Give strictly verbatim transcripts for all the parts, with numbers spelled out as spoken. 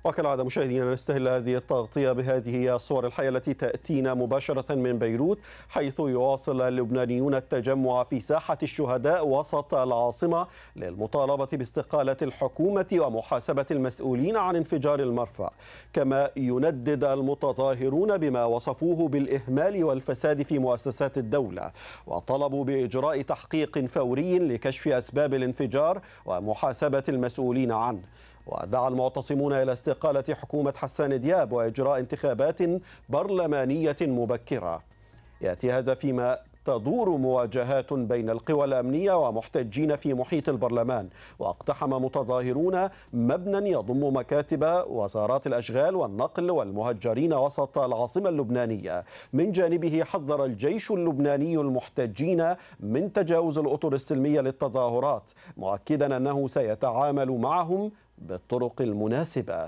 وكالعادة مشاهدينا نستهل هذه التغطية بهذه الصور الحية التي تأتينا مباشرة من بيروت، حيث يواصل اللبنانيون التجمع في ساحة الشهداء وسط العاصمة للمطالبة باستقالة الحكومة ومحاسبة المسؤولين عن انفجار المرفأ. كما يندد المتظاهرون بما وصفوه بالإهمال والفساد في مؤسسات الدولة، وطلبوا بإجراء تحقيق فوري لكشف أسباب الانفجار ومحاسبة المسؤولين عنه. ودعا المعتصمون إلى استقالة حكومة حسان دياب وإجراء انتخابات برلمانية مبكرة. يأتي هذا فيما تدور مواجهات بين القوى الأمنية ومحتجين في محيط البرلمان، واقتحم متظاهرون مبنى يضم مكاتب وزارات الأشغال والنقل والمهجرين وسط العاصمة اللبنانية. من جانبه حذر الجيش اللبناني المحتجين من تجاوز الأطر السلمية للتظاهرات، مؤكدا أنه سيتعامل معهم بالطرق المناسبة.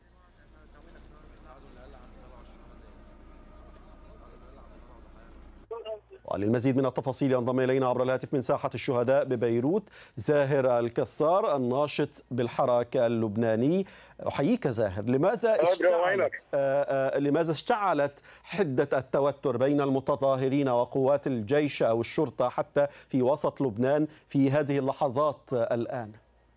وللمزيد من التفاصيل ينضم إلينا عبر الهاتف من ساحة الشهداء ببيروت زاهر الكسار الناشط بالحراك اللبناني. أحييك زاهر. لماذا اشتعلت لماذا اشتعلت حدة التوتر بين المتظاهرين وقوات الجيش أو الشرطة حتى في وسط لبنان في هذه اللحظات الآن؟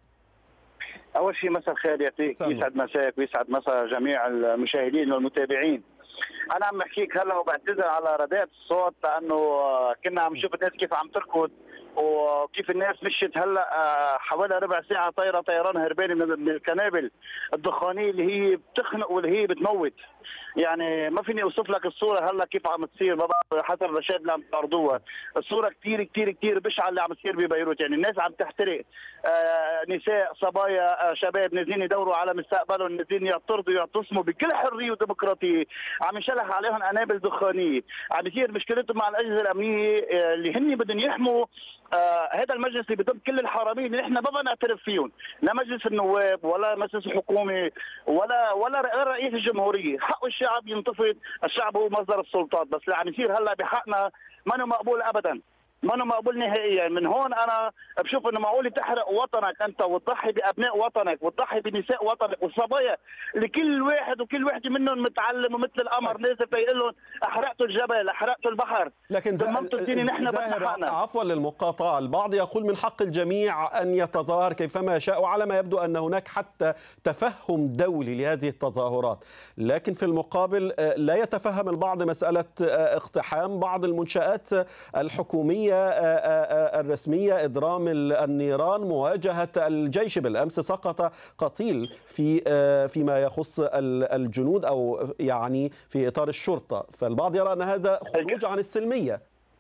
أول شيء مساء الخير يعطيك، يسعد مساك ويسعد مساء جميع المشاهدين والمتابعين. أنا عم بحكيك هلا وبعتذر على رداءة الصوت، لأنه كنا عم نشوف الناس كيف عم تركض وكيف الناس مشت هلا حوالي ربع ساعة طايرة طيران هرباني من القنابل الدخانية اللي هي بتخنق واللي هي بتموت. يعني ما فيني اوصف لك الصوره هلا كيف عم تصير، ما بعرف حسب الرشاد اللي عم تعرضوها. الصوره كثير كثير كثير بشعه اللي عم تصير ببيروت، يعني الناس عم تحترق، آه نساء صبايا آه شباب نازلين يدوروا على مستقبلهم، نازلين يعترضوا يعتصموا بكل حريه وديمقراطيه، عم ينشلح عليهم قنابل دخانيه، عم يصير مشكلتهم مع الاجهزه الامنيه آه اللي هن بدهم يحموا آه هذا المجلس اللي بضم كل الحرامين اللي نحن ما بدنا نعترف فيهم، لا مجلس النواب ولا مجلس الحكومه ولا ولا رئيس الجمهوريه. حق الشعب ينتفض، الشعب هو مصدر السلطات، بس اللي عم يصير هلا بحقنا ما مقبول ابدا، ما مقبول نهائيا. من هون انا بشوف انه معقول تحرق وطنك انت وتضحي بابناء وطنك وتضحي بنساء وطنك والصبايا اللي كل واحد وكل وحده منهم متعلم ومثل القمر نازل فيقول لهم احرقتوا الجبل احرقتوا البحر، لكن ضممتوا الدنيا. نحن بدنا حقنا. عفوا للمقاطعه، البعض يقول من حق الجميع ان يتظاهر كيفما يشاء، وعلى ما يبدو ان هناك حتى تفهم دولي لهذه التظاهرات، لكن في المقابل لا يتفهم البعض مساله اقتحام بعض المنشآت الحكوميه الرسمية، إضرام النيران، مواجهة الجيش. بالأمس سقط قتيل في فيما يخص الجنود أو يعني في إطار الشرطة، فالبعض يرى أن هذا خروج عن السلمية.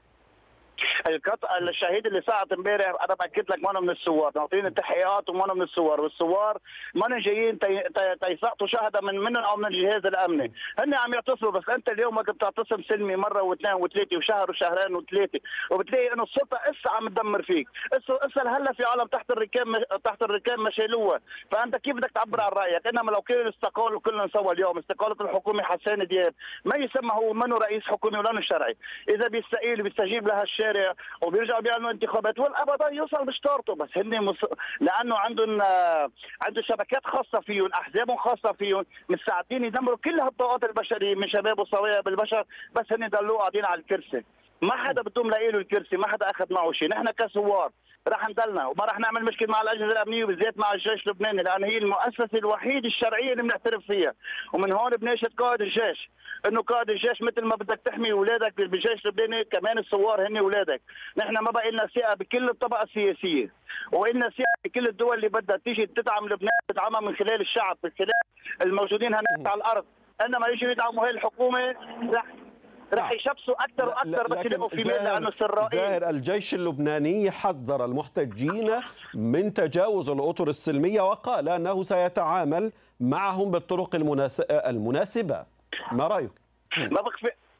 القطع الشهيد اللي سقط امبارح انا باكد لك ما من الثوار، ناطرين التحقيقات وما من الثوار، والثوار ما جايين تيسقطوا شهداء من منهم او من الجهاز الامني، هن عم يعتصموا. بس انت اليوم وقت بتعتصم سلمي مره واثنين وثلاثه وشهر وشهرين وثلاثه، وبتلاقي انه السلطه اسا عم تدمر فيك، اسا اسا هلا في عالم تحت الركام تحت الركام مشالوها، فانت كيف بدك تعبر عن رايك؟ انما لو كانوا استقالوا كلنا سوا اليوم، استقاله الحكومه حسان دياب ما يسمى هو منه رئيس حكومي ولا شرعي، اذا بيستقيل بيستجيب لها الشارع وبيرجعوا بيعملوا انتخابات والابدا يوصل بشطارته. بس هن مص... لانه عندهم آه... عندهم شبكات خاصه فيهم، احزابهم خاصه فيهم، مستعدين يدمروا كل هالطاقات البشريه من شباب وصبايا بالبشر، بس هن ضلوا قاعدين على الكرسي. ما حدا بدهم لاقي له الكرسي، ما حدا اخذ معه شيء. نحن كثوار رح نضلنا وما رح نعمل مشكله مع الاجهزه الامنيه وبالذات مع الجيش اللبناني، لان هي المؤسسه الوحيده الشرعيه اللي بنعترف فيها. ومن هون بناشد قائد الجيش انه قائد الجيش مثل ما بدك تحمي اولادك بالجيش اللبناني كمان الثوار هن اولادك. نحن ما بقى لنا ثقه بكل الطبقه السياسيه، وإلنا ثقه بكل الدول اللي بدها تيجي تدعم لبنان، تدعمها من خلال الشعب، من خلال الموجودين هناك على الارض. انما يجوا يدعموا هي الحكومه رح رح يشبسوا اكثر واكثر بس يلاقوا في مال، لانه سرائيل. زاهر، الجيش اللبناني حذر المحتجين من تجاوز الاطر السلميه وقال انه سيتعامل معهم بالطرق المناسبه، ما رايك؟ ما بخفي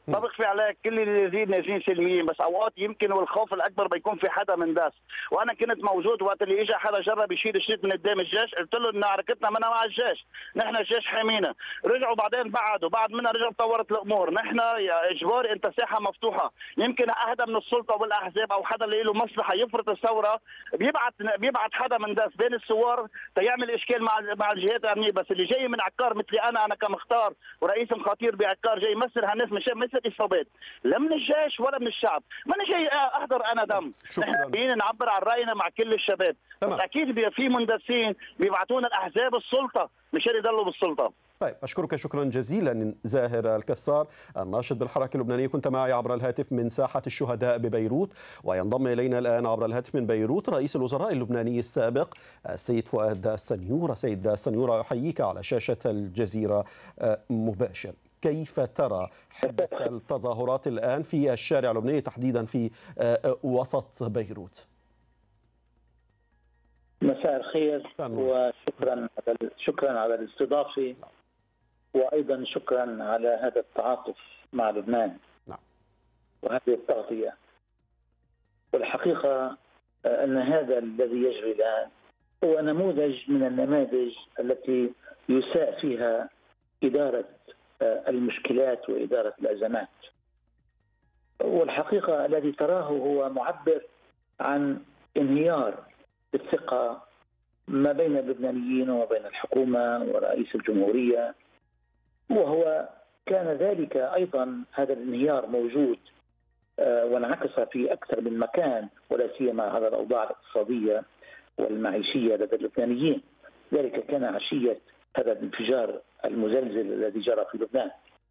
ما بخفي عليك كل اللي نازلين نازلين سلميين، بس اوقات يمكن والخوف الاكبر بيكون في حدا من داس. وانا كنت موجود وقت اللي اجى حدا جرب يشيل شريط من قدام الجيش، قلت له ان معركتنا منا مع الجيش، نحن الجيش حامينا. رجعوا بعدين بعدوا بعد منها رجعوا تطورت الامور. نحن يا اجباري انت ساحه مفتوحه، يمكن احدا من السلطه والاحزاب او حدا اللي له مصلحه يفرض الثوره بيبعت بيبعت حدا من داس بين الثوار تيعمل اشكال مع مع الجهات الامنيه. بس اللي جاي من عكار مثلي انا انا كمختار ورئيس مخاطير بعكار جاي يمثل هالناس مش مثل اصابات لا من الجيش ولا من الشعب، ماني جاي احضر انا دم. نحن جايين نعبر عن راينا مع كل الشباب. بس اكيد في مندسين بيبعتونا الاحزاب السلطه مشان يضلوا بالسلطه. طيب أشكرك شكرا جزيلا زاهر الكسار الناشط بالحركة اللبنانية، كنت معي عبر الهاتف من ساحة الشهداء ببيروت. وينضم إلينا الآن عبر الهاتف من بيروت رئيس الوزراء اللبناني السابق السيد فؤاد السنيورة. سيد السنيورة أحييك على شاشة الجزيرة مباشر. كيف ترى حدة التظاهرات الآن في الشارع اللبناني تحديدا في وسط بيروت؟ مساء الخير وشكرا شكرا على الاستضافه، وايضا شكرا على هذا التعاطف مع لبنان. نعم. وهذه التغطيه. والحقيقه ان هذا الذي يجري الان هو نموذج من النماذج التي يساء فيها اداره المشكلات واداره الازمات. والحقيقه الذي تراه هو معبر عن انهيار الثقة ما بين اللبنانيين وما بين الحكومة ورئيس الجمهورية. وهو كان ذلك أيضا هذا الانهيار موجود وانعكس في أكثر من مكان، ولا سيما على الأوضاع الاقتصادية والمعيشية لدى اللبنانيين. ذلك كان عشية هذا الانفجار المزلزل الذي جرى في لبنان،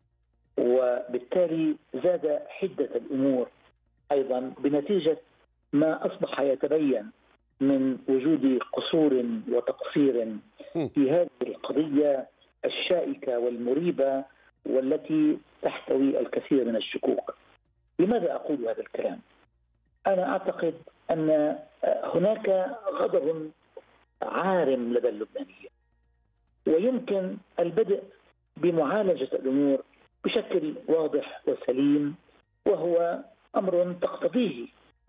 وبالتالي زاد حدة الأمور أيضا بنتيجة ما أصبح يتبين من وجود قصور وتقصير في هذه القضية الشائكة والمريبة والتي تحتوي الكثير من الشكوك. لماذا أقول هذا الكلام؟ أنا أعتقد أن هناك غضب عارم لدى اللبنانيين، ويمكن البدء بمعالجة الأمور بشكل واضح وسليم، وهو أمر تقتضيه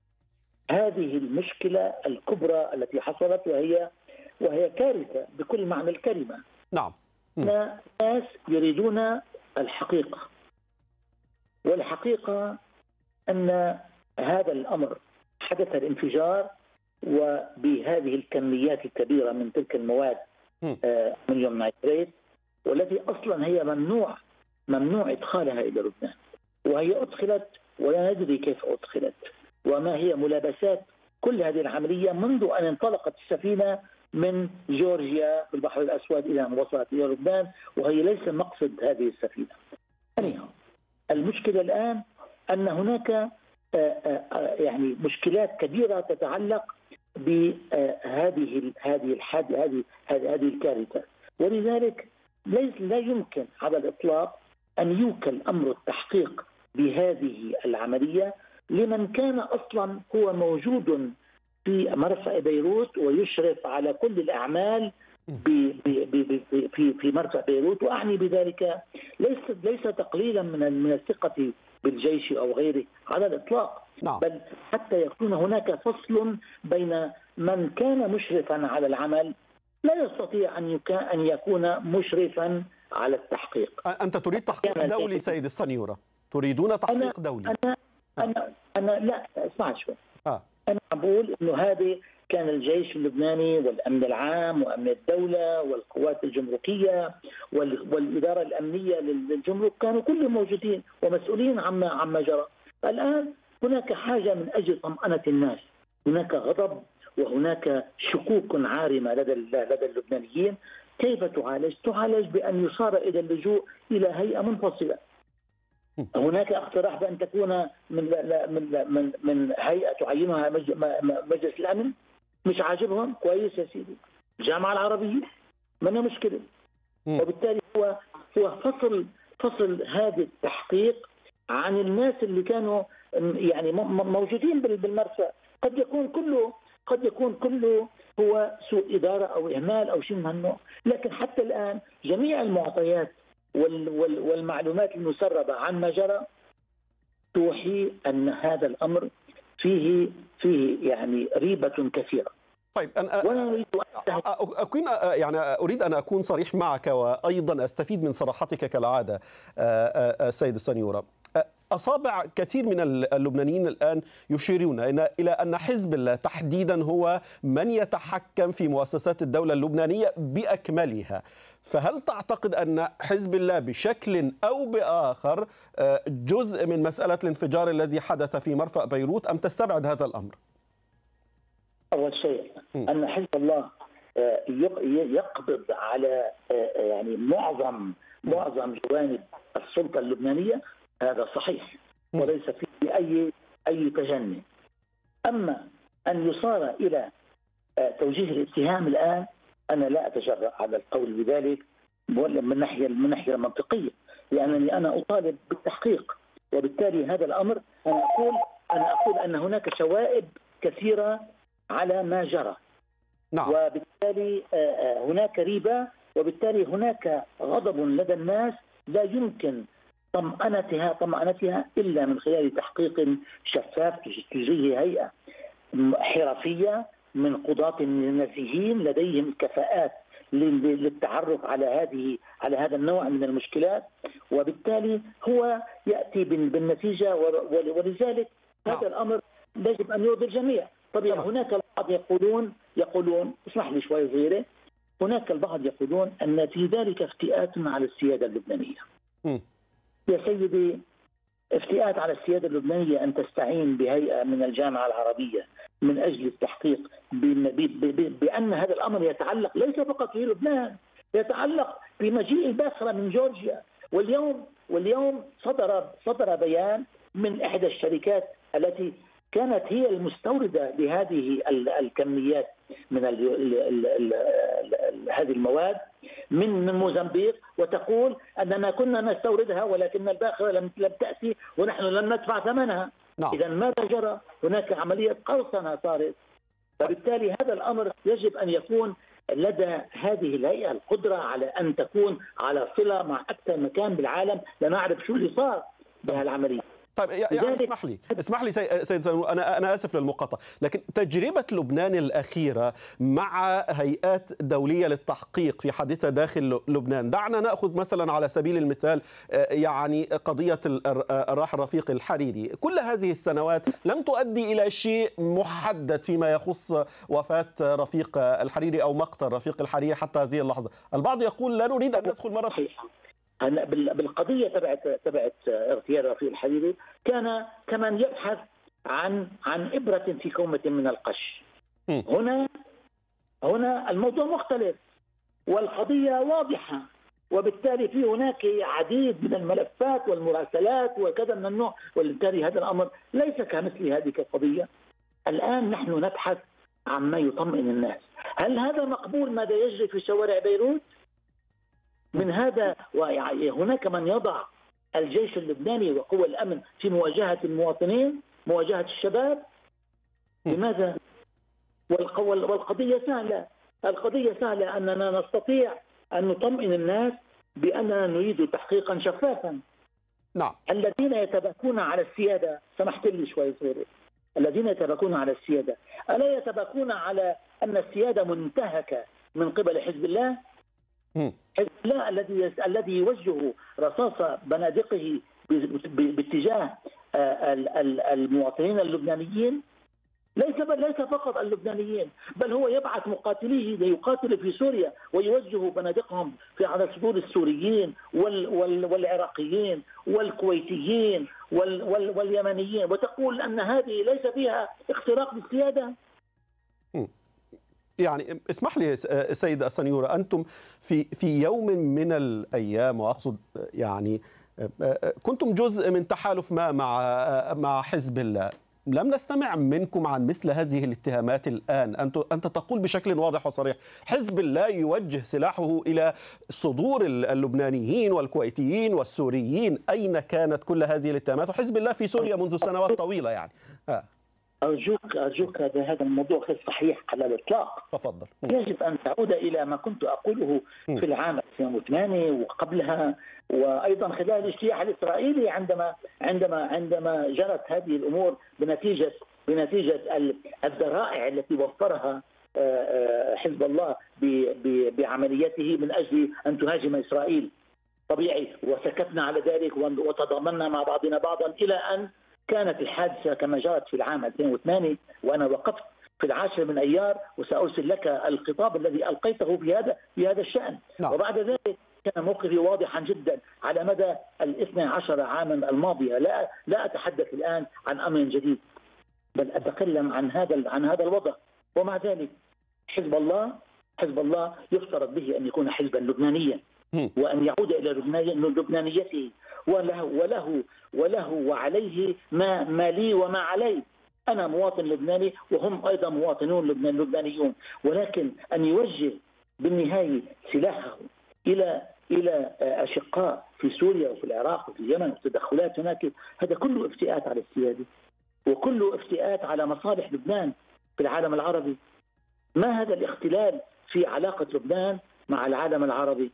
هذه المشكلة الكبرى التي حصلت، وهي وهي كارثة بكل معنى الكلمة. نعم. الناس يريدون الحقيقة، والحقيقة أن هذا الأمر حدث الانفجار وبهذه الكميات الكبيرة من تلك المواد أمونيوم نايتريت، والتي أصلا هي ممنوع ممنوع إدخالها إلى لبنان، وهي أدخلت ولا ندري كيف أدخلت وما هي ملابسات كل هذه العملية منذ أن انطلقت السفينة من جورجيا بالبحر الأسود إلى أن وصلت إلى لبنان، وهي ليس مقصد هذه السفينة. ثانيا، المشكلة الآن أن هناك يعني مشكلات كبيرة تتعلق بهذه هذه الحادثة هذه هذه الكارثة، ولذلك لا يمكن على الإطلاق أن يوكل أمر التحقيق بهذه العملية لمن كان أصلا هو موجود في مرفأ بيروت ويشرف على كل الأعمال في في مرفأ بيروت. وأعني بذلك ليس ليس تقليلا من من الثقة بالجيش أو غيره على الإطلاق، نعم. بل حتى يكون هناك فصل بين من كان مشرفا على العمل لا يستطيع أن أن يكون مشرفا على التحقيق. أنت تريد تحقيق دولي سيد السنيورة؟ تريدون تحقيق أنا دولي؟ أنا أنا أنا لا اسمع شوي. آه. أنا بقول إنه هذه كان الجيش اللبناني والأمن العام وأمن الدولة والقوات الجمركية والإدارة الأمنية للجمرك كانوا كلهم موجودين ومسؤولين عما عما جرى. الآن هناك حاجة من أجل طمأنة الناس، هناك غضب وهناك شكوك عارمة لدى لدى اللبنانيين. كيف تعالج؟ تعالج بأن يصار إلى اللجوء إلى هيئة منفصلة. هناك اقتراح بأن تكون من من من من هيئة تعينها مجلس الأمن. مش عاجبهم؟ كويس يا سيدي، الجامعة العربية ما لها مشكلة. وبالتالي هو هو فصل فصل هذا التحقيق عن الناس اللي كانوا يعني موجودين بالمرفأ. قد يكون كله قد يكون كله هو سوء إدارة أو إهمال أو شيء من هالنوع، لكن حتى الآن جميع المعطيات والمعلومات المسربة عن ما جرى توحي أن هذا الأمر فيه فيه يعني ريبة كثيرة. طيب أنا أكون يعني أريد أن أكون صريح معك وأيضا أستفيد من صراحتك كالعادة سيد السنيورة. أصابع كثير من اللبنانيين الآن يشيرون إلى أن حزب الله تحديدا هو من يتحكم في مؤسسات الدولة اللبنانية بأكملها، فهل تعتقد أن حزب الله بشكل أو بآخر جزء من مسألة الانفجار الذي حدث في مرفأ بيروت أم تستبعد هذا الأمر؟ أول شيء أن حزب الله يقبض على يعني معظم معظم جوانب السلطة اللبنانية، هذا صحيح وليس فيه أي أي تجني. أما أن يصار إلى توجيه الاتهام الآن، أنا لا أتجرأ على القول بذلك من ناحية من ناحية منطقية، لأنني أنا أطالب بالتحقيق، وبالتالي هذا الأمر أنا أقول أنا أقول أن هناك شوائب كثيرة على ما جرى. نعم. وبالتالي هناك ريبة، وبالتالي هناك غضب لدى الناس لا يمكن طمأنتها طمأنتها إلا من خلال تحقيق شفاف تجريه هيئة حرفية من قضاة نزيهين لديهم كفاءات للتعرف على هذه على هذا النوع من المشكلات، وبالتالي هو يأتي بالنتيجة. ولذلك هذا الأمر يجب أن يرضي الجميع. طبعا هناك البعض يقولون يقولون اسمح لي شوي صغيرة، هناك البعض يقولون أن في ذلك افتئات على السيادة اللبنانية. م. يا سيدي، افتئات على السيادة اللبنانية أن تستعين بهيئة من الجامعة العربية من أجل التحقيق بأن هذا الأمر يتعلق ليس فقط في لبنان، يتعلق بمجيء الباخرة من جورجيا. واليوم واليوم صدر صدر بيان من إحدى الشركات التي كانت هي المستوردة لهذه الكميات من ال ال ال ال ال هذه المواد من من موزمبيق، وتقول أننا كنا نستوردها ولكن الباخرة لم لم تأتي ونحن لم ندفع ثمنها. نعم. إذا ماذا جرى؟ هناك عملية قرصنة صارت. فبالتالي هذا الأمر يجب أن يكون لدى هذه الهيئة القدرة على أن تكون على صلة مع أكثر مكان بالعالم لنعرف شو اللي صار بهالعملية. طيب يعني اسمح لي اسمح لي سيد سنيورة، انا انا اسف للمقاطعه، لكن تجربه لبنان الاخيره مع هيئات دوليه للتحقيق في حادثه داخل لبنان، دعنا ناخذ مثلا على سبيل المثال يعني قضيه الراحل رفيق الحريري، كل هذه السنوات لم تؤدي الى شيء محدد فيما يخص وفاه رفيق الحريري او مقتل رفيق الحريري حتى هذه اللحظه. البعض يقول لا نريد ان ندخل مره بالقضية تبعت تبعت اغتيال رفيق الحريري، كان كمان يبحث عن عن إبرة في كومة من القش. هنا هنا الموضوع مختلف والقضية واضحة، وبالتالي في هناك عديد من الملفات والمراسلات وكذا من النوع، وبالتالي هذا الأمر ليس كمثل هذه القضية. الآن نحن نبحث عن ما يطمئن الناس. هل هذا مقبول ماذا يجري في شوارع بيروت؟ من هذا وهناك من يضع الجيش اللبناني وقوى الأمن في مواجهة المواطنين، مواجهة الشباب. لماذا؟ والقضية سهلة، القضية سهلة أننا نستطيع أن نطمئن الناس بأننا نريد تحقيقا شفافا. نعم. الذين يتباكون على السيادة، سمحت لي شوي صغيرة، الذين يتباكون على السيادة ألا يتباكون على أن السيادة منتهكة من قبل حزب الله؟ حزب الله الذي الذي يوجه رصاص بنادقه باتجاه المواطنين اللبنانيين، ليس ليس فقط اللبنانيين، بل هو يبعث مقاتليه ليقاتلوا في سوريا ويوجه بنادقهم في على صدور السوريين وال وال والعراقيين والكويتيين وال وال واليمنيين، وتقول ان هذه ليس فيها اختراق بالسياده. يعني اسمح لي سيد السنيورة، أنتم في في يوم من الأيام، وأقصد يعني كنتم جزء من تحالف ما مع مع حزب الله، لم نستمع منكم عن مثل هذه الاتهامات الآن. أنت أنت تقول بشكل واضح وصريح حزب الله يوجه سلاحه إلى صدور اللبنانيين والكويتيين والسوريين، أين كانت كل هذه الاتهامات؟ وحزب الله في سوريا منذ سنوات طويلة يعني. آه. أرجوك أرجوك هذا هذا الموضوع غير صحيح على الإطلاق. تفضل. يجب أن تعود إلى ما كنت أقوله في العام ألفين وثمانية وقبلها، وأيضا خلال الاجتياح الإسرائيلي عندما عندما عندما جرت هذه الأمور بنتيجة بنتيجة الذرائع التي وفرها حزب الله بعمليته من أجل أن تهاجم إسرائيل. طبيعي، وسكتنا على ذلك وتضامنا مع بعضنا بعضا إلى أن كانت الحادثة كما جرت في العام ألفين وثمانية، وأنا وقفت في العاشر من أيار وسأرسل لك الخطاب الذي ألقيته في هذا في هذا الشأن. نعم. وبعد ذلك كان موقفي واضحا جدا على مدى الاثنى عشر عاما الماضية. لا لا أتحدث الآن عن أمر جديد، بل أتكلم عن هذا عن هذا الوضع. ومع ذلك حزب الله حزب الله يفترض به أن يكون حزبا لبنانيا، وأن يعود إلى لبنانيته، وله وله وله وعليه ما ما لي وما علي. أنا مواطن لبناني وهم أيضا مواطنون لبنانيون، ولكن أن يوجه بالنهاية سلاحه إلى إلى أشقاء في سوريا وفي العراق وفي اليمن والتدخلات هناك، هذا كله افتئات على السيادة، وكله افتئات على مصالح لبنان في العالم العربي. ما هذا الاختلال في علاقة لبنان مع العالم العربي؟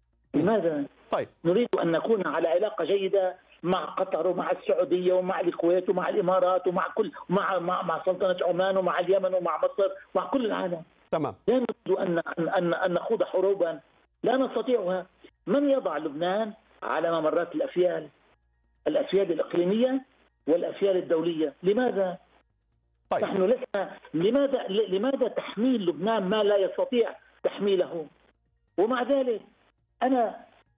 لماذا؟ طيب. نريد أن نكون على علاقة جيدة مع قطر ومع السعودية ومع الكويت ومع الإمارات ومع كل مع مع, مع سلطنة عمان ومع اليمن ومع مصر ومع كل العالم. تمام. لا نريد أن أن أن نخوض حروبا لا نستطيعها. من يضع لبنان على ممرات الأفيال الأفيال الإقليمية والأفيال الدولية؟ لماذا؟ طيب. نحن لسنا لماذا لماذا تحميل لبنان ما لا يستطيع تحميله؟ ومع ذلك أنا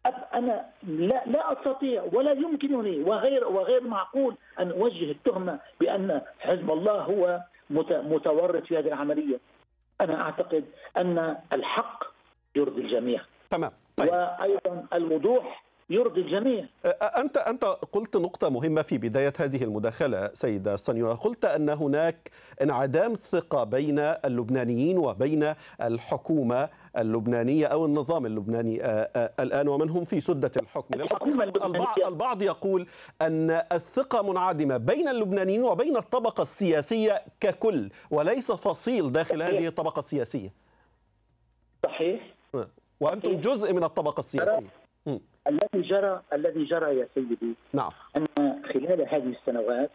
أنا لا لا أستطيع ولا يمكنني وغير وغير معقول أن أوجه التهمة بأن حزب الله هو متورط في هذه العملية. أنا أعتقد أن الحق يرضي الجميع. تمام. طيب. وأيضا الوضوح يرضي الجميع. أنت أنت قلت نقطة مهمة في بداية هذه المداخلة سيد السنيورة، قلت أن هناك انعدام ثقة بين اللبنانيين وبين الحكومة اللبنانية أو النظام اللبناني الآن ومن هم في سدة الحكم. البعض, البعض يقول أن الثقة منعدمة بين اللبنانيين وبين الطبقة السياسية ككل، وليس فصيل داخل هذه الطبقة السياسية. صحيح. وأنتم جزء من الطبقة السياسية. الذي جرى الذي جرى يا سيدي، نعم، أن خلال هذه السنوات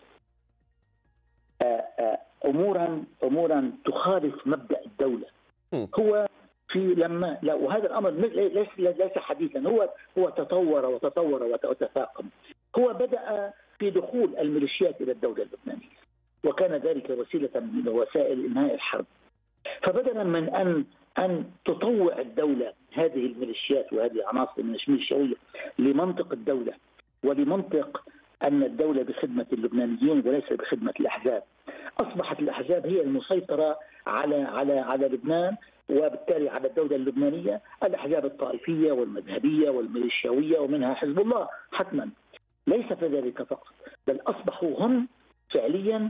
أمورا أمورا تخالف مبدأ الدولة. م. هو في لما لا وهذا الأمر ليس ليس حديثا، هو هو تطور وتطور وتفاقم. هو بدأ في دخول الميليشيات إلى الدولة اللبنانية، وكان ذلك وسيلة من وسائل إنهاء الحرب. فبدلا من أن أن تطوع الدولة هذه الميليشيات وهذه العناصر الميليشيوية لمنطق الدولة ولمنطق أن الدولة بخدمة اللبنانيين وليس بخدمة الأحزاب، أصبحت الأحزاب هي المسيطرة على على على لبنان وبالتالي على الدولة اللبنانية، الأحزاب الطائفية والمذهبية والميليشيوية ومنها حزب الله حتما. ليس كذلك فقط، بل أصبحوا هم فعليا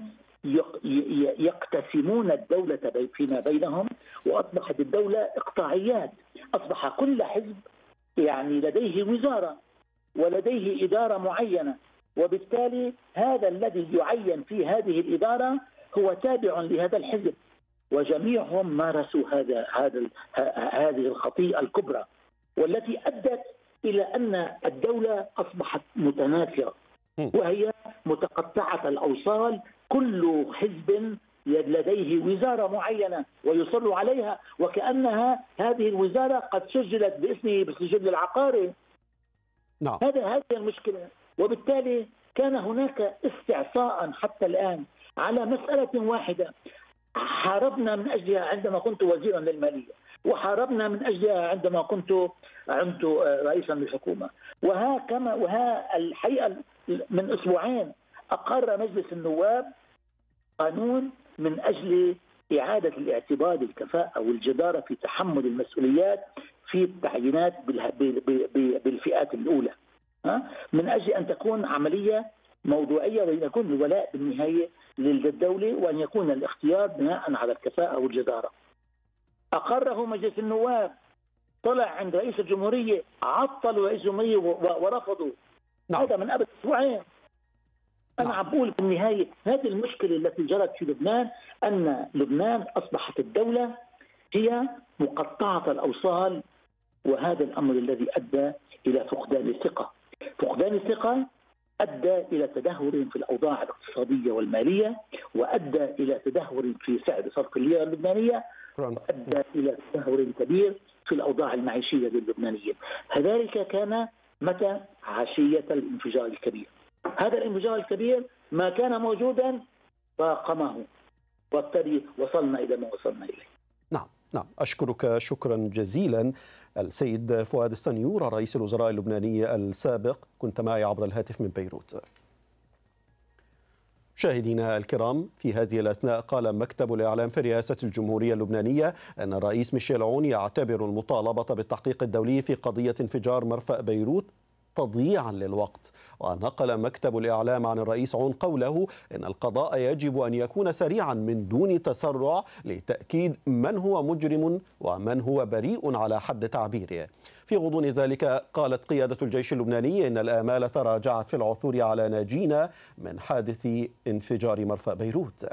يقتسمون الدولة فيما بينهم، وأصبحت الدولة إقطاعيات. أصبح كل حزب يعني لديه وزارة ولديه إدارة معينة، وبالتالي هذا الذي يعين في هذه الإدارة هو تابع لهذا الحزب، وجميعهم مارسوا هذا هذا هذه الخطيئة الكبرى، والتي أدت إلى أن الدولة أصبحت متناثرة وهي متقطعة الأوصال. كل حزب لديه وزارة معينة ويصر عليها، وكأنها هذه الوزارة قد سجلت باسمه بالسجل العقاري. نعم. هذا هذه المشكلة. وبالتالي كان هناك استعصاء حتى الآن على مسألة واحدة حاربنا من أجلها عندما كنت وزيرا للمالية، وحاربنا من أجلها عندما كنت كنت رئيسا للحكومة. وها كما وها الحقيقة من أسبوعين أقر مجلس النواب قانون من أجل إعادة الاعتبار الكفاءة والجدارة في تحمل المسؤوليات في التعيينات بالفئات الأولى، من أجل أن تكون عملية موضوعية وأن يكون الولاء بالنهاية للدولة، وأن يكون الاختيار بناء على الكفاءة والجدارة. أقره مجلس النواب، طلع عند رئيس الجمهورية، عطلوا رئيس الجمهورية ورفضوا. نعم. هذا من قبل أسبوعين. أنا عم بقول بالنهاية هذه المشكلة التي جرت في لبنان، أن لبنان أصبحت الدولة هي مقطعة الأوصال، وهذا الأمر الذي أدى إلى فقدان الثقة. فقدان الثقة أدى إلى تدهور في الأوضاع الاقتصادية والمالية، وأدى إلى تدهور في سعر صرف الليرة اللبنانية، وأدى إلى تدهور كبير في الأوضاع المعيشية اللبنانية. ذلك كان متى؟ عشية الانفجار الكبير. هذا الانفجار الكبير ما كان موجودا فاقمه، وبالتالي وصلنا إلى ما وصلنا إليه. نعم نعم أشكرك شكرا جزيلا السيد فؤاد السنيور رئيس الوزراء اللبناني السابق، كنت معي عبر الهاتف من بيروت. مشاهدينا الكرام، في هذه الأثناء قال مكتب الإعلام في رئاسة الجمهورية اللبنانية أن الرئيس ميشيل عون يعتبر المطالبة بالتحقيق الدولي في قضية انفجار مرفأ بيروت تضييعا للوقت. ونقل مكتب الإعلام عن الرئيس عون قوله إن القضاء يجب أن يكون سريعا من دون تسرع لتأكيد من هو مجرم ومن هو بريء على حد تعبيره. في غضون ذلك قالت قيادة الجيش اللبناني إن الآمال تراجعت في العثور على ناجين من حادث انفجار مرفأ بيروت.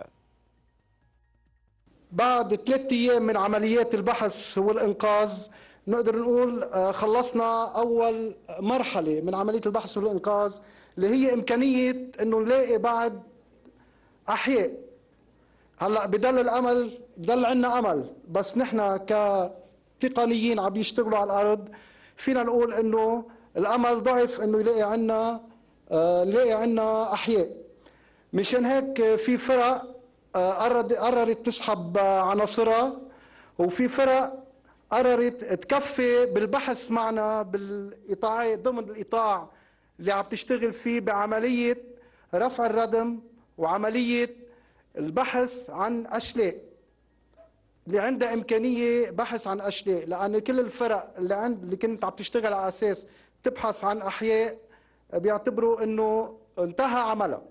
بعد ثلاثة أيام من عمليات البحث والإنقاذ نقدر نقول خلصنا أول مرحلة من عملية البحث والإنقاذ، اللي هي إمكانية إنه نلاقي بعد أحياء. هلا بضل الأمل، بضل عندنا أمل، بس نحن كتقنيين عم يشتغلوا على الأرض فينا نقول إنه الأمل ضعف إنه يلاقي عنا نلاقي عنا أحياء. مشان هيك في فرق قررت تسحب عناصرها، وفي فرق قررت تكفي بالبحث معنا بالإطاعات ضمن الإطاع اللي عم تشتغل فيه بعملية رفع الردم وعملية البحث عن أشلاء اللي عندها إمكانية بحث عن أشلاء، لأن كل الفرق اللي عند اللي كانت عم تشتغل على أساس تبحث عن أحياء بيعتبروا إنه انتهى عملها.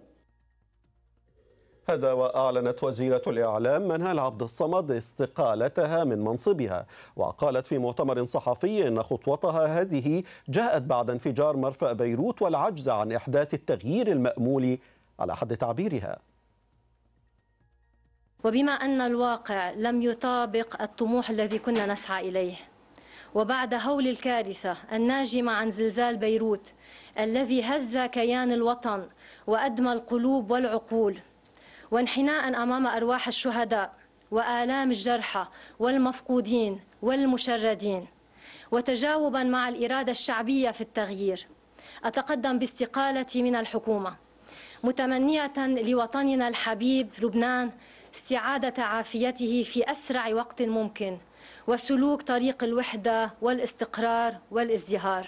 هذا وأعلنت وزيرة الإعلام منهال عبد الصمد استقالتها من منصبها، وقالت في مؤتمر صحفي إن خطوتها هذه جاءت بعد انفجار مرفأ بيروت والعجز عن إحداث التغيير المأمول على حد تعبيرها. وبما أن الواقع لم يطابق الطموح الذي كنا نسعى إليه، وبعد هول الكارثة الناجمة عن زلزال بيروت الذي هز كيان الوطن وأدمى القلوب والعقول، وانحناء أمام أرواح الشهداء وآلام الجرحى والمفقودين والمشردين، وتجاوبا مع الإرادة الشعبية في التغيير، أتقدم باستقالتي من الحكومة متمنية لوطننا الحبيب لبنان استعادة عافيته في أسرع وقت ممكن، وسلوك طريق الوحدة والاستقرار والازدهار.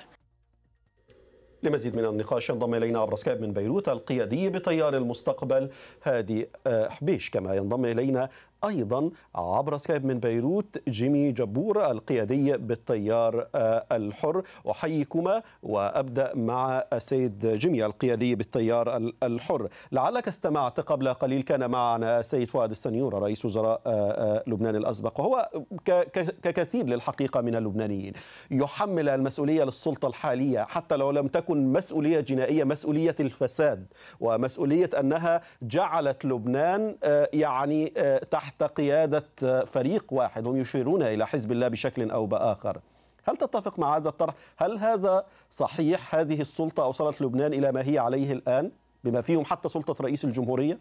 لمزيد من النقاش ينضم إلينا عبر سكايب من بيروت القيادي بتيار المستقبل هادي حبيش، كما ينضم إلينا أيضا عبر سكايب من بيروت جيمي جبور القيادي بالتيار الحر. أحييكما وأبدأ مع السيد جيمي القيادي بالتيار الحر. لعلك استمعت قبل قليل كان معنا السيد فؤاد السنيور رئيس وزراء لبنان الأسبق، وهو ككثير للحقيقة من اللبنانيين يحمل المسؤولية للسلطة الحالية حتى لو لم تكن مسؤولية جنائية، مسؤولية الفساد ومسؤولية أنها جعلت لبنان يعني تحت قيادة فريق واحد هم يشيرون إلى حزب الله بشكل أو بآخر. هل تتفق مع هذا الطرح؟ هل هذا صحيح؟ هذه السلطة أوصلت لبنان إلى ما هي عليه الآن بما فيهم حتى سلطة رئيس الجمهورية؟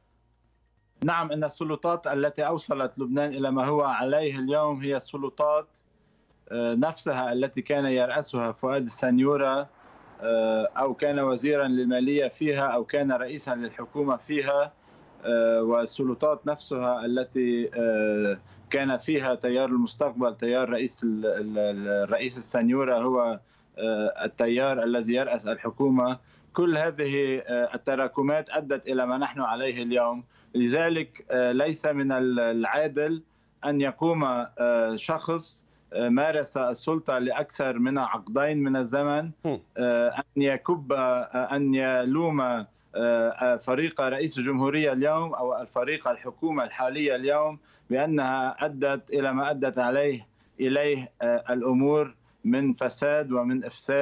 نعم، إن السلطات التي أوصلت لبنان إلى ما هو عليه اليوم هي السلطات نفسها التي كان يرأسها فؤاد السنيورة، أو كان وزيرا للمالية فيها أو كان رئيسا للحكومة فيها، والسلطات نفسها التي كان فيها تيار المستقبل، تيار رئيس الرئيس السنيورة هو التيار الذي يرأس الحكومة. كل هذه التراكمات أدت إلى ما نحن عليه اليوم. لذلك ليس من العادل أن يقوم شخص مارس السلطة لأكثر من عقدين من الزمن أن يكب أن يلوم فريق رئيس الجمهورية اليوم أو الفريق الحكومة الحالية اليوم بأنها أدت إلى ما أدت عليه إليه الأمور من فساد ومن إفساد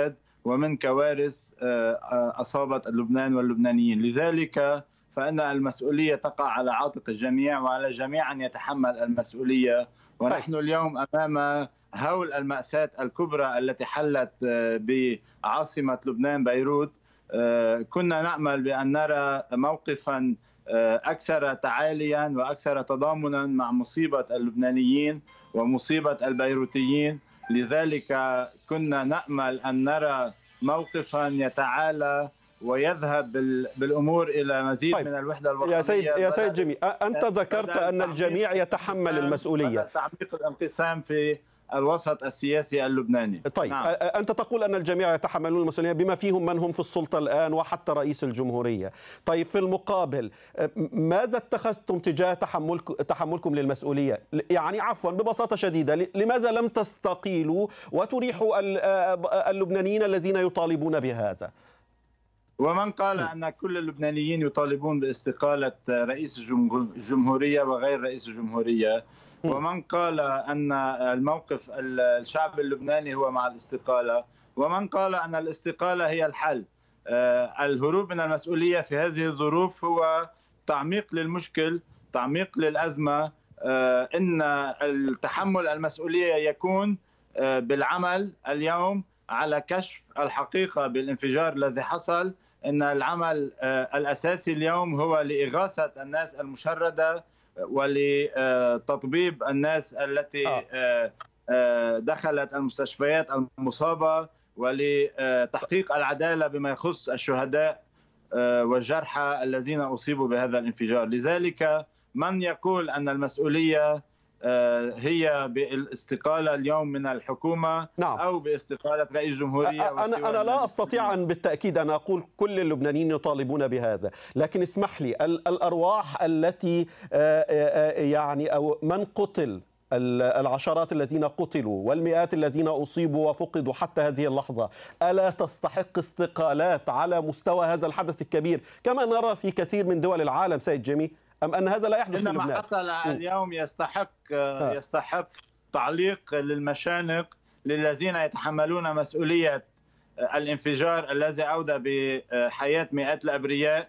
ومن كوارث أصابت لبنان واللبنانيين. لذلك فإن المسؤولية تقع على عاتق الجميع، وعلى الجميع أن يتحمل المسؤولية. ونحن اليوم أمام هول المأساة الكبرى التي حلت بعاصمة لبنان بيروت. كنا نأمل بأن نرى موقفا أكثر تعاليا وأكثر تضامنا مع مصيبة اللبنانيين ومصيبة البيروتيين. لذلك كنا نأمل أن نرى موقفا يتعالى ويذهب بالامور الى مزيد طيب. من الوحده الوطنيه. يا سيد يا سيد جيمي، انت ذكرت ان الجميع يتحمل المسؤوليه. تعميق الانقسام في الوسط السياسي اللبناني. طيب نعم. انت تقول ان الجميع يتحملون المسؤوليه بما فيهم من هم في السلطه الان وحتى رئيس الجمهوريه. طيب في المقابل ماذا اتخذتم تجاه تحملكم تحملكم للمسؤوليه؟ يعني عفوا ببساطه شديده، لماذا لم تستقيلوا وتريحوا اللبنانيين الذين يطالبون بهذا؟ ومن قال أن كل اللبنانيين يطالبون باستقالة رئيس الجمهورية وغير رئيس الجمهورية؟ ومن قال أن الموقف الشعب اللبناني هو مع الاستقالة؟ ومن قال أن الاستقالة هي الحل؟ الهروب من المسؤولية في هذه الظروف هو تعميق للمشكل، تعميق للأزمة. إن التحمل المسؤولية يكون بالعمل اليوم على كشف الحقيقة بالانفجار الذي حصل. إن العمل الأساسي اليوم هو لإغاثة الناس المشردة ولتطبيب الناس التي دخلت المستشفيات المصابة، ولتحقيق العدالة بما يخص الشهداء والجرحى الذين أصيبوا بهذا الانفجار. لذلك من يقول أن المسؤولية هي بالاستقالة اليوم من الحكومة نعم. أو باستقالة رئيس الجمهورية، أنا, أنا لا أستطيع أن بالتأكيد أن أقول كل اللبنانيين يطالبون بهذا، لكن اسمح لي، الأرواح التي يعني أو من قتل، العشرات الذين قتلوا والمئات الذين أصيبوا وفقدوا حتى هذه اللحظة، ألا تستحق استقالات على مستوى هذا الحدث الكبير كما نرى في كثير من دول العالم سيد جيمي؟ أم أن هذا لا يحدث في لبنان؟ ما حصل اليوم يستحق يستحق تعليق للمشانق للذين يتحملون مسؤولية الانفجار الذي أودى بحياة مئات الأبرياء.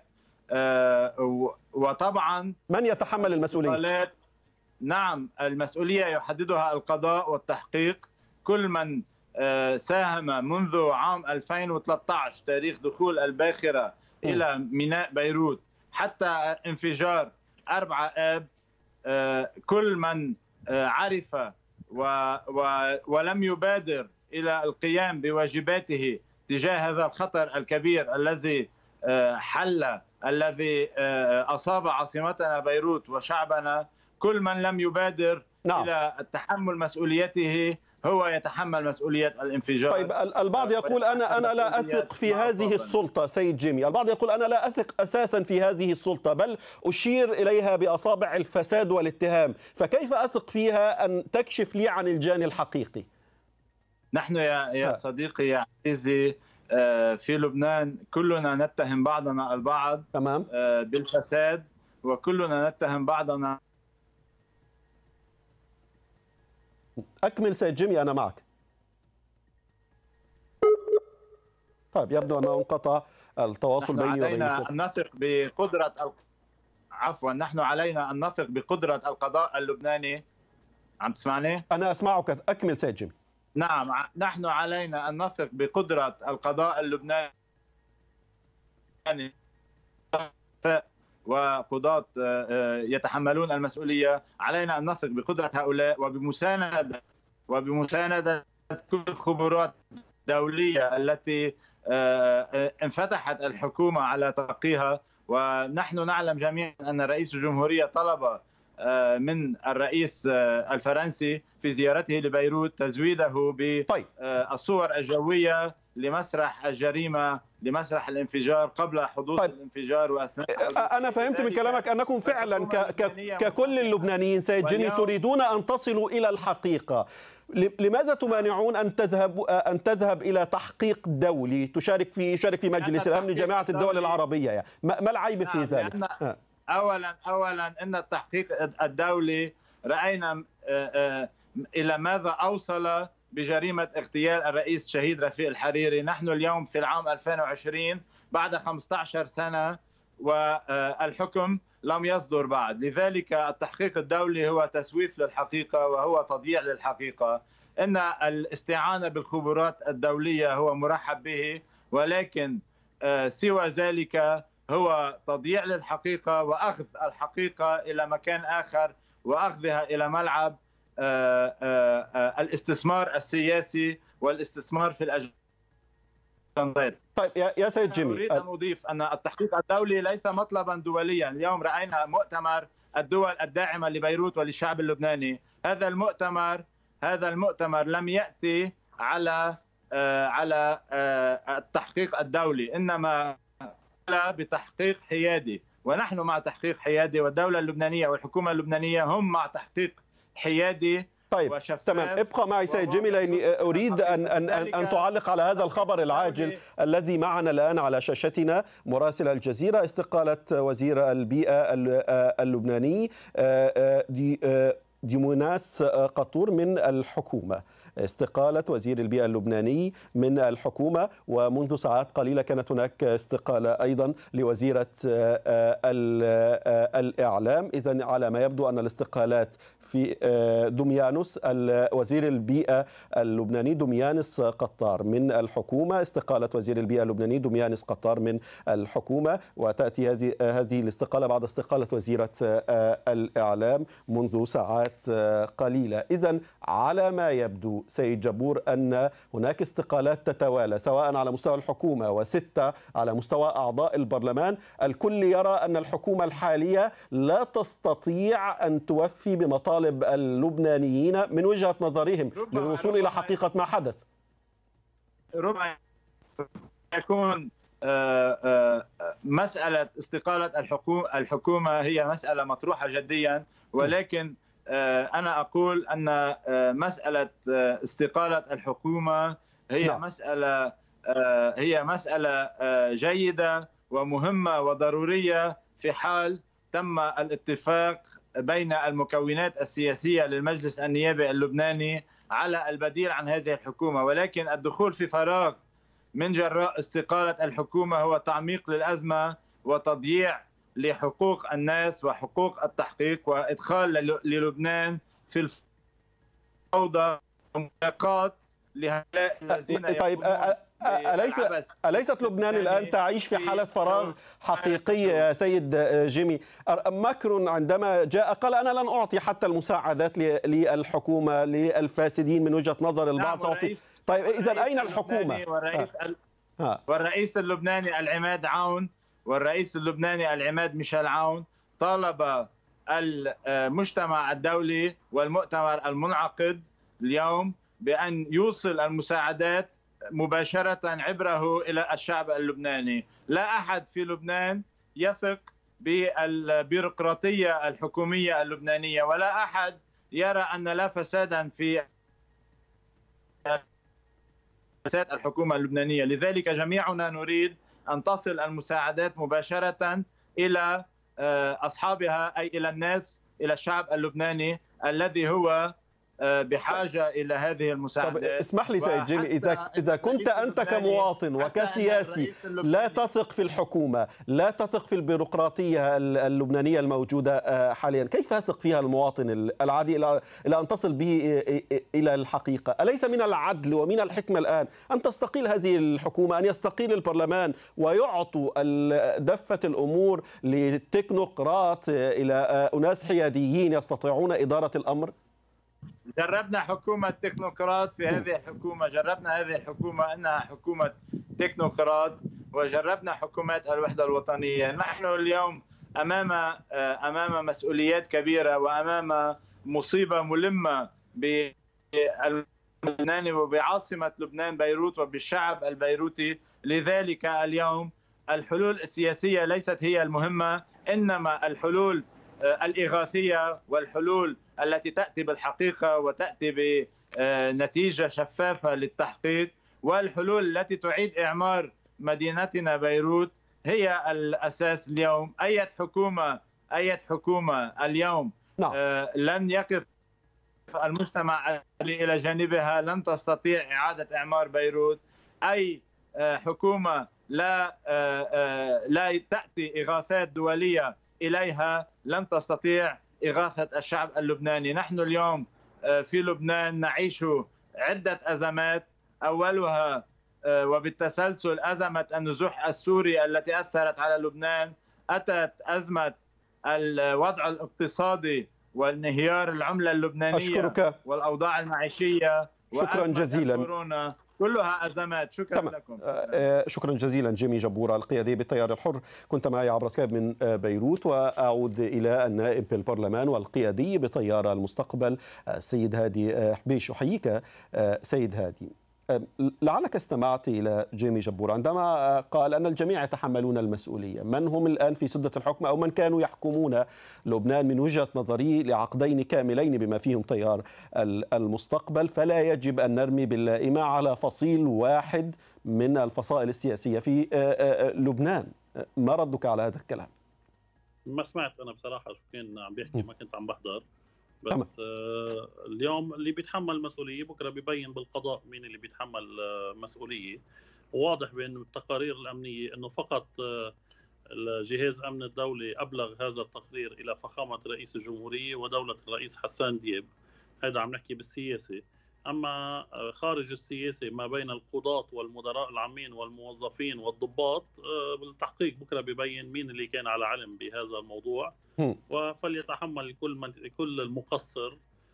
وطبعا من يتحمل المسؤولية؟ نعم، المسؤولية يحددها القضاء والتحقيق. كل من ساهم منذ عام ألفين وثلاثة عشر تاريخ دخول الباخرة إلى ميناء بيروت حتى انفجار أربعة آب، كل من عرف ولم يبادر إلى القيام بواجباته تجاه هذا الخطر الكبير الذي حل، الذي أصاب عاصمتنا بيروت وشعبنا، كل من لم يبادر نعم. إلى تحمل مسؤوليته هو يتحمل مسؤولية الانفجار. طيب البعض يقول أنا أنا لا أثق في هذه السلطة سيد جيمي، البعض يقول أنا لا أثق أساسا في هذه السلطة، بل أشير إليها بأصابع الفساد والاتهام، فكيف أثق فيها أن تكشف لي عن الجاني الحقيقي؟ نحن يا يا صديقي يا عزيزي في لبنان كلنا نتهم بعضنا البعض تمام بالفساد، وكلنا نتهم بعضنا. أكمل سيد جيمي، أنا معك. طيب يبدو أنه انقطع التواصل بيني وبين علينا أن نثق بقدرة ال... عفوا نحن علينا أن نثق بقدرة القضاء اللبناني. عم تسمعني؟ أنا أسمعك، أكمل سيد جيمي. نعم، نحن علينا أن نثق بقدرة القضاء اللبناني وقضاة يتحملون المسؤولية. علينا أن نثق بقدرة هؤلاء وبمساندة وبمساندة كل الخبرات الدولية التي انفتحت الحكومة على تلقيها. ونحن نعلم جميعا أن رئيس الجمهورية طلب من الرئيس الفرنسي في زيارته لبيروت تزويده بالصور الجوية لمسرح الجريمة، لمسرح الانفجار قبل حدوث طيب. الانفجار وأثناء. أنا فهمت من كلامك أنكم فعلا ككل اللبنانيين سيد جيمي تريدون أن تصلوا إلى الحقيقة. لماذا تمانعون أن تذهب أن تذهب إلى تحقيق دولي تشارك في يشارك في مجلس الأمن جماعة الدول العربية؟ يعني ما العيب في ذلك؟ اولا اولا ان التحقيق الدولي راينا الى ماذا اوصل بجريمة اغتيال الرئيس الشهيد رفيق الحريري. نحن اليوم في العام ألفين وعشرين بعد خمسة عشر سنة والحكم لم يصدر بعد، لذلك التحقيق الدولي هو تسويف للحقيقة وهو تضييع للحقيقة. إن الاستعانة بالخبرات الدولية هو مرحب به، ولكن سوى ذلك هو تضييع للحقيقة وأخذ الحقيقة إلى مكان آخر وأخذها إلى ملعب الاستثمار السياسي والاستثمار في الأجندات. طيب يا سيد جيمي، أريد أن أضيف أن التحقيق الدولي ليس مطلبا دوليا. اليوم رأينا مؤتمر الدول الداعمة لبيروت وللشعب اللبناني. هذا المؤتمر هذا المؤتمر لم يأتي على على التحقيق الدولي، إنما بتحقيق حيادي، ونحن مع تحقيق حيادي، والدولة اللبنانية والحكومة اللبنانية هم مع تحقيق حيادي. طيب تمام، ابقى معي سيد جيمي لاني اريد ان ان ان, أن تعلق على هذا الخبر العاجل الذي معنا الان على شاشتنا. مراسل الجزيرة: استقالة وزير البيئة اللبناني دي ديموناس قطور من الحكومة. استقالة وزير البيئة اللبناني من الحكومة، ومنذ ساعات قليلة كانت هناك استقالة أيضا لوزيرة الإعلام. إذن على ما يبدو أن الاستقالات في دميانوس، وزير البيئة اللبناني دميانس قطار من الحكومة، استقالة وزير البيئة اللبناني دميانس قطار من الحكومة، وتأتي هذه هذه الاستقالة بعد استقالة وزيرة الإعلام منذ ساعات قليلة. إذن على ما يبدو سيد جبور أن هناك استقالات تتوالى سواء على مستوى الحكومة وستة على مستوى أعضاء البرلمان. الكل يرى أن الحكومة الحالية لا تستطيع أن توفي بمطالب اللبنانيين من وجهة نظرهم للوصول إلى حقيقة ما حدث. ربما يكون مسألة استقالة الحكومة هي مسألة مطروحة جديا، ولكن أنا أقول أن مسألة استقالة الحكومة هي نعم. مسألة هي مسألة جيدة ومهمة وضرورية في حال تم الاتفاق بين المكونات السياسية للمجلس النيابي اللبناني على البديل عن هذه الحكومة. ولكن الدخول في فراغ من جراء استقالة الحكومة هو تعميق للأزمة وتضييع لحقوق الناس وحقوق التحقيق، وإدخال للبنان في الفوضى وملاقات لهؤلاء الذين طيب أليس أليست لبنان الآن تعيش في حالة فراغ حقيقية يا سيد جيمي؟ ماكرون عندما جاء قال أنا لن أعطي حتى المساعدات للحكومة للفاسدين من وجهة نظر البعض. نعم. طيب إذا أين الحكومة؟ والرئيس, آه. والرئيس اللبناني العماد عون والرئيس اللبناني العماد ميشيل عون طالب المجتمع الدولي والمؤتمر المنعقد اليوم بأن يوصل المساعدات مباشرة عبره إلى الشعب اللبناني. لا أحد في لبنان يثق بالبيروقراطية الحكومية اللبنانية، ولا أحد يرى أن لا فسادا في فساد الحكومة اللبنانية. لذلك جميعنا نريد أن تصل المساعدات مباشرة إلى أصحابها، أي إلى الناس، إلى الشعب اللبناني الذي هو بحاجة إلى هذه المساعدات. طب اسمح لي سيد جيمي، إذا إذا كنت أنت كمواطن وكسياسي لا تثق في الحكومة، لا تثق في البيروقراطية اللبنانية الموجودة حاليا، كيف يثق فيها المواطن العادي إلى أن تصل به إلى الحقيقة؟ أليس من العدل ومن الحكمة الآن أن تستقيل هذه الحكومة، أن يستقيل البرلمان ويعطوا دفة الأمور لتكنوقراط إلى أناس حياديين يستطيعون إدارة الأمر؟ جربنا حكومة تكنوقراط في هذه الحكومة، جربنا هذه الحكومة أنها حكومة تكنوقراط، وجربنا حكومات الوحدة الوطنية. نحن اليوم أمام أمام مسؤوليات كبيرة وأمام مصيبة ملمة باللبنان وبعاصمة لبنان بيروت وبالشعب البيروتي. لذلك اليوم الحلول السياسية ليست هي المهمة، إنما الحلول الإغاثية والحلول التي تأتي بالحقيقة وتأتي بنتيجة شفافة للتحقيق، والحلول التي تعيد إعمار مدينتنا بيروت هي الأساس اليوم. أي حكومة أي حكومة اليوم نعم. لن يقف المجتمع إلى جانبها لن تستطيع إعادة إعمار بيروت. أي حكومة لا لا تأتي إغاثات دولية إليها لن تستطيع إغاثة الشعب اللبناني. نحن اليوم في لبنان نعيش عدة أزمات، أولها وبالتسلسل أزمة النزوح السوري التي أثرت على لبنان، أتت أزمة الوضع الاقتصادي وانهيار العملة اللبنانية أشكرك. والأوضاع المعيشية شكرا جزيلا. كورونا، كلها أزمات. شكرا تمام. لكم. شكرا جزيلا جيمي جبورة القيادي بالتيار الحر، كنت معي عبر سكايب من بيروت. وأعود إلى النائب بالبرلمان والقيادي بتيار المستقبل السيد هادي حبيش. أحييك سيد هادي. لعلك استمعت إلى جيمي جبورة عندما قال أن الجميع يتحملون المسؤولية. من هم الآن في سدة الحكم أو من كانوا يحكمون لبنان من وجهة نظري لعقدين كاملين بما فيهم تيار المستقبل، فلا يجب أن نرمي باللائمة على فصيل واحد من الفصائل السياسية في لبنان. ما ردك على هذا الكلام؟ ما سمعت أنا بصراحة شو كان عم بيحكي، ما كنت عم بحضر. بس أما. اليوم اللي بيتحمل مسؤولية بكرة بيبين بالقضاء مين اللي بيتحمل مسؤولية. وواضح بأن التقارير الأمنية أنه فقط الجهاز أمن الدولة أبلغ هذا التقرير إلى فخامة رئيس الجمهورية ودولة الرئيس حسان دياب. هذا عم نحكي بالسياسة. أما خارج السياسة ما بين القضاة والمدراء العامين والموظفين والضباط، بالتحقيق بكرة بيبين مين اللي كان على علم بهذا الموضوع، وفليتحمل كل من كل المقصر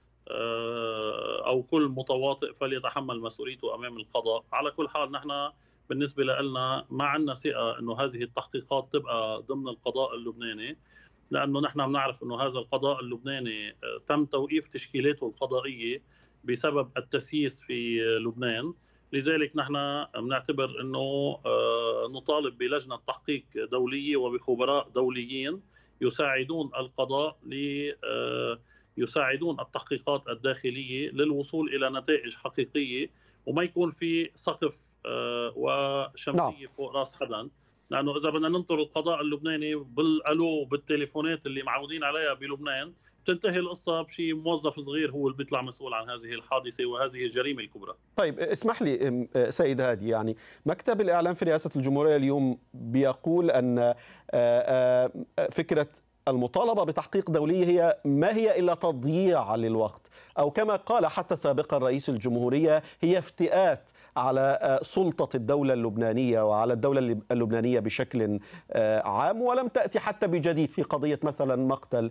أو كل متواطئ فليتحمل مسؤوليته أمام القضاء. على كل حال نحن بالنسبة لنا ما عندنا ثقة أنه هذه التحقيقات تبقى ضمن القضاء اللبناني، لأنه نحن بنعرف أنه هذا القضاء اللبناني تم توقيف تشكيلاته القضائية بسبب التسييس في لبنان. لذلك نحن بنعتبر أنه نطالب بلجنة تحقيق دولية وبخبراء دوليين يساعدون القضاء ليساعدون التحقيقات الداخلية للوصول إلى نتائج حقيقية، وما يكون في سقف وشمسية فوق راس حدا. لأنه إذا بدنا ننطر القضاء اللبناني بالألو بالتليفونات اللي معودين عليها بلبنان، تنتهي القصة بشيء موظف صغير هو اللي بيطلع مسؤول عن هذه الحادثة وهذه الجريمة الكبرى. طيب اسمح لي سيد هادي، يعني مكتب الإعلام في رئاسة الجمهورية اليوم بيقول أن فكرة المطالبة بتحقيق دولي هي ما هي إلا تضييع للوقت، أو كما قال حتى سابقا رئيس الجمهورية هي افتئات على سلطة الدولة اللبنانية وعلى الدولة اللبنانية بشكل عام، ولم تأتي حتى بجديد في قضية مثلا مقتل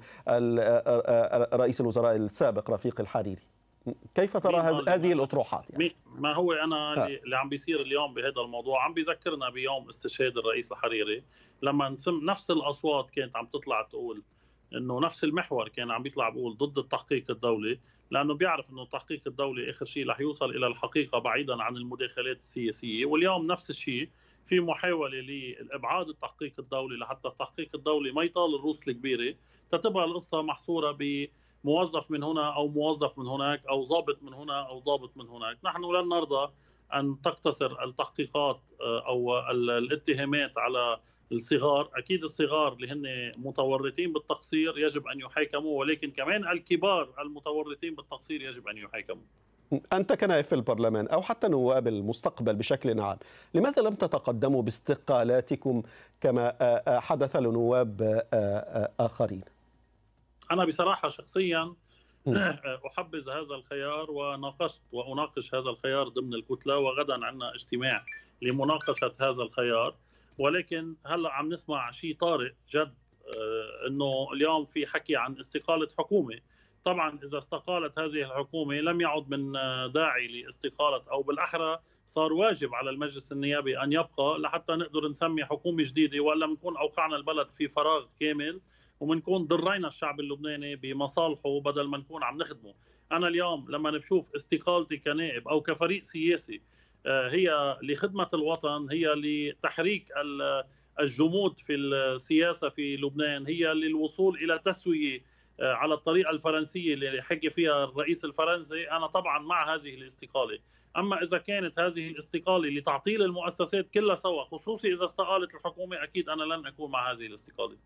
رئيس الوزراء السابق رفيق الحريري. كيف ترى هذه الأطروحات؟ يعني؟ ما هو أنا اللي عم بيصير اليوم بهذا الموضوع عم بيذكرنا بيوم استشهاد الرئيس الحريري، لما نفس الأصوات كانت عم تطلع تقول إنه نفس المحور كان عم بيطلع بيقول ضد التحقيق الدولي، لأنه بيعرف إنه التحقيق الدولي آخر شيء رح يوصل إلى الحقيقة بعيدا عن المداخلات السياسية. واليوم نفس الشيء في محاولة لإبعاد التحقيق الدولي لحتى التحقيق الدولي ما يطال الروس الكبيرة، تتبقى القصة محصورة بموظف من هنا أو موظف من هناك أو ضابط من هنا أو ضابط من هناك. نحن لن نرضى أن تقتصر التحقيقات أو الاتهامات على الصغار. أكيد الصغار اللي هن متورطين بالتقصير يجب أن يحاكموا، ولكن كمان الكبار المتورطين بالتقصير يجب أن يحاكموا. أنت كنائب في البرلمان أو حتى نواب المستقبل بشكل عام، لماذا لم تتقدموا باستقالاتكم كما حدث لنواب آخرين؟ أنا بصراحة شخصيا أحبذ هذا الخيار وناقشت وأناقش هذا الخيار ضمن الكتلة، وغدا عندنا اجتماع لمناقشة هذا الخيار. ولكن هلا عم نسمع شيء طارئ جد، انه اليوم في حكي عن استقالة حكومة. طبعا اذا استقالت هذه الحكومة لم يعد من داعي لاستقالة، او بالاحرى صار واجب على المجلس النيابي ان يبقى لحتى نقدر نسمي حكومة جديدة، ولا بنكون اوقعنا البلد في فراغ كامل وبنكون ضرينا الشعب اللبناني بمصالحه بدل ما نكون عم نخدمه. انا اليوم لما بشوف استقالتي كنائب او كفريق سياسي هي لخدمة الوطن، هي لتحريك الجمود في السياسة في لبنان، هي للوصول إلى تسوية على الطريقة الفرنسية اللي حكي فيها الرئيس الفرنسي، أنا طبعا مع هذه الاستقالة. أما إذا كانت هذه الاستقالة لتعطيل المؤسسات كلها سوا، خصوصي إذا استقالت الحكومة، أكيد أنا لن أكون مع هذه الاستقالة.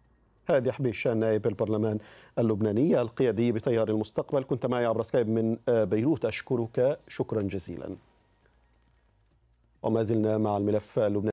هادي حبيشان نائب البرلمان اللبناني القيادي بتيار المستقبل، كنت معي عبر سكايب من بيروت، أشكرك شكرا جزيلا. وما زلنا مع الملف اللبناني.